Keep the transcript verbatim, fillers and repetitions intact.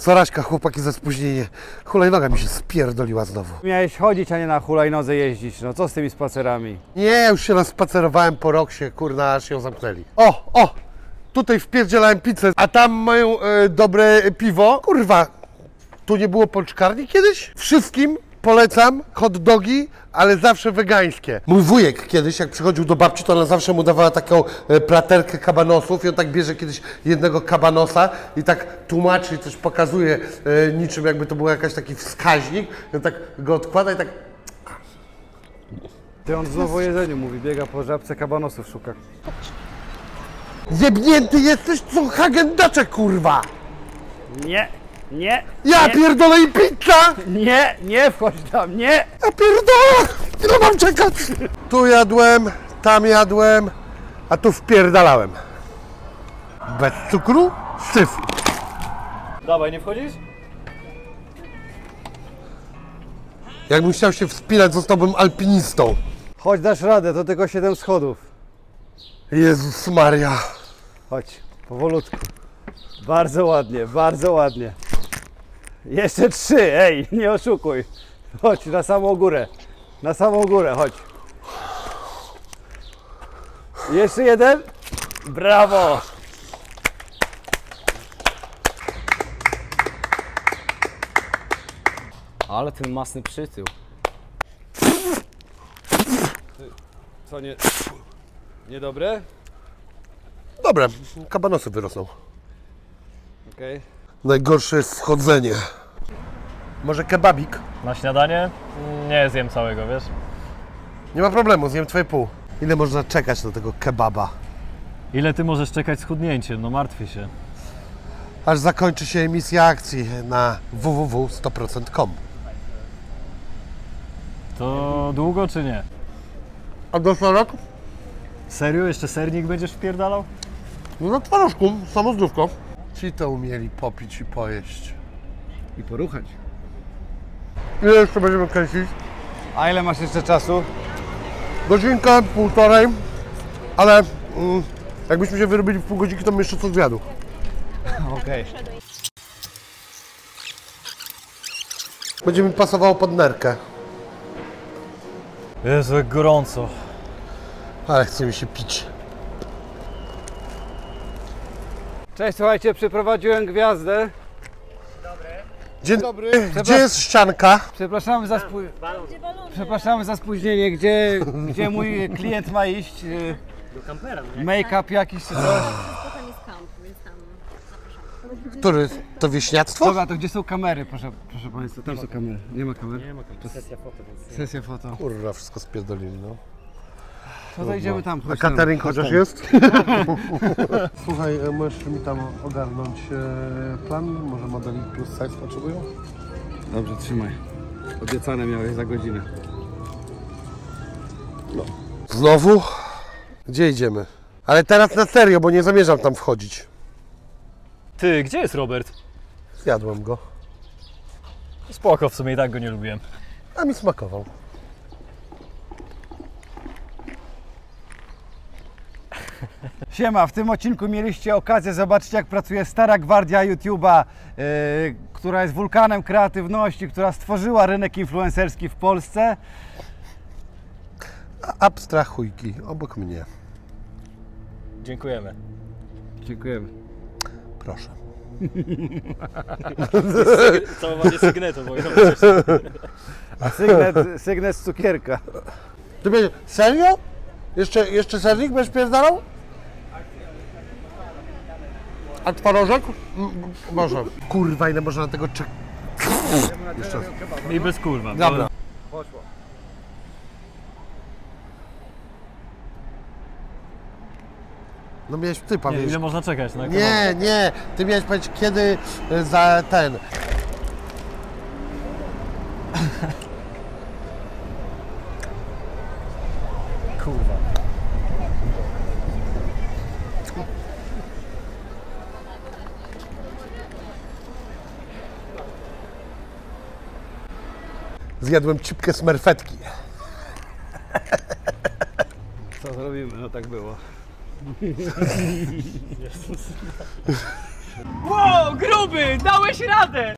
Soraśka, chłopaki, za spóźnienie. Hulajnoga mi się spierdoliła znowu. Miałeś chodzić, a nie na hulajnodze jeździć. No co z tymi spacerami? Nie, już się naspacerowałem po roksie, kurna, aż ją zamknęli. O, o! Tutaj wpierdzielałem pizzę, a tam mają e, dobre piwo. Kurwa, tu nie było pączkarni kiedyś? Wszystkim polecam hot dogi, ale zawsze wegańskie. Mój wujek kiedyś, jak przychodził do babci, to ona zawsze mu dawała taką e, platerkę kabanosów i on tak bierze kiedyś jednego kabanosa i tak tłumaczy, coś pokazuje, e, niczym jakby to był jakiś taki wskaźnik. I on tak go odkłada i tak... Ty on znowu o jedzeniu mówi, biega po żabce kabanosów szuka. Zjebnięty jesteś, co Hagendacze, kurwa! Nie, nie, Ja nie, pierdolę i pizza! nie, nie wchodź tam, nie! Ja pierdolę! Ile mam czekać? Tu jadłem, tam jadłem, a tu wpierdalałem. Bez cukru? Syf. Dawaj, nie wchodzisz? Jakbym chciał się wspinać, zostałbym alpinistą. Chodź, dasz radę, to tylko siedem schodów. Jezus Maria. Chodź, powolutku. Bardzo ładnie, bardzo ładnie. Jeszcze trzy, ej, nie oszukuj. Chodź, na samą górę. Na samą górę, chodź. Jeszcze jeden. Brawo. Ale ten masny przytył. Co, nie... Niedobre? Dobre, kabanosy wyrosną. Okej. Okay. Najgorsze jest wchodzenie. Może kebabik? Na śniadanie? Nie zjem całego, wiesz? Nie ma problemu, zjem twoje pół. Ile można czekać na tego kebaba? Ile ty możesz czekać z chudnięciem? No martwię się. Aż zakończy się emisja akcji na w w w kropka sto procent kropka com. To długo czy nie? A do roku? Serio? Jeszcze sernik będziesz wpierdalał? No na twarożku, samozdrówko. Ci to umieli popić i pojeść. I poruchać. Ile jeszcze będziemy kręcić? A ile masz jeszcze czasu? Godzinkę, półtorej, ale mm, jakbyśmy się wyrobili w pół godzinki, to bym jeszcze coś zjadł. Okej. Okay. Będzie mi pasowało pod nerkę. Jezu, jak gorąco. Ale chce mi się pić. Cześć, słuchajcie, przyprowadziłem gwiazdę. Dzień dobry. Gdzie jest ścianka? Przepraszamy za, spó... Przepraszamy za spóźnienie. Gdzie, gdzie mój klient ma iść? Do kampera, nie? Make-up jakiś czy coś? Potem jest kamp, więc tam zapraszam. Który? To wieśniactwo? Dobra, to gdzie są kamery, proszę, proszę Państwa? Tam są kamery. Nie ma kamer? Nie ma kamer. Sesja foto, więc... Sesja foto. Kurwa, wszystko spierdolili, no. To zajdziemy tam. A Chodź catering tam. chociaż jest? Słuchaj, możesz mi tam ogarnąć e, plan? Może modeli plus size potrzebują? Dobrze, trzymaj. Obiecane miałeś za godzinę. No. Znowu? Gdzie idziemy? Ale teraz na serio, bo nie zamierzam tam wchodzić. Ty, gdzie jest Robert? Zjadłem go. Spoko, w sumie i tak go nie lubiłem. A mi smakował. Siema, w tym odcinku mieliście okazję zobaczyć, jak pracuje stara gwardia YouTube'a, yy, która jest wulkanem kreatywności, która stworzyła rynek influencerski w Polsce. Abstrahujki obok mnie. Dziękujemy. Dziękujemy. Proszę. Całowanie sygnetu, bo A sygnet, sygnet z cukierka. Ty będzie, serio? Jeszcze, jeszcze sernik będziesz pierdalał? A twarożek? M- Może. Kurwa, ile można na tego czekać? Jeszcze raz. I bez kurwa. Dobra. Poszło. No miałeś ty Nie, powiedzieć. ile można czekać na Nie, nie. Ty miałeś powiedzieć kiedy y, za ten. Kurwa. Zjadłem cipkę smerfetki. Co zrobimy? No tak było. Wow, gruby, dałeś radę!